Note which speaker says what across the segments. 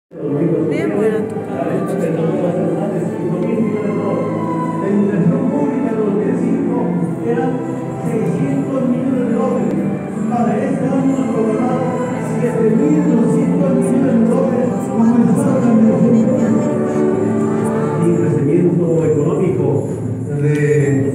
Speaker 1: Bien buena tu
Speaker 2: La inversión pública de 2005 eran 600 millones de dólares. Para este año han programado 7.200 millones de dólares como esfuerzo de inversión. Y crecimiento económico de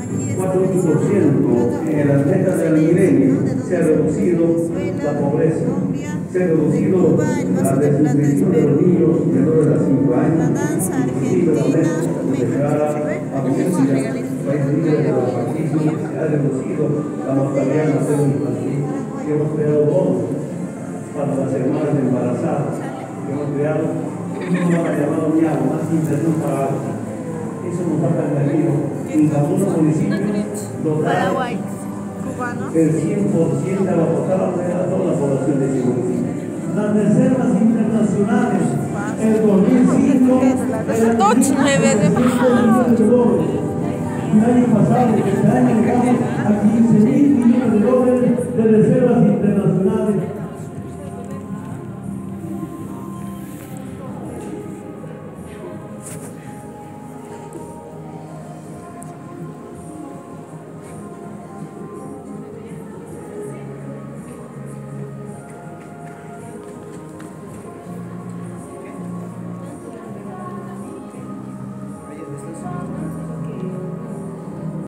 Speaker 2: 4% en las metas del milenio. Se ha reducido la pobreza, se ha reducido la desnutrición de los niños menores de 5 años.
Speaker 1: La danza argentina,
Speaker 2: País libre de los marxismos, se ha reducido la mortalidad materna infantil. Hemos creado bonos para las hermanas embarazadas. Hemos creado un programa llamado MIAO, más inversión para algo. Eso nos ha permitido en algunos municipios dotar
Speaker 1: Paraguay, cubano.
Speaker 2: el 100% de la total a toda la población de ese municipio. Las reservas internacionales, el 2005,
Speaker 1: Точно,
Speaker 2: el año pasado, este año llegamos a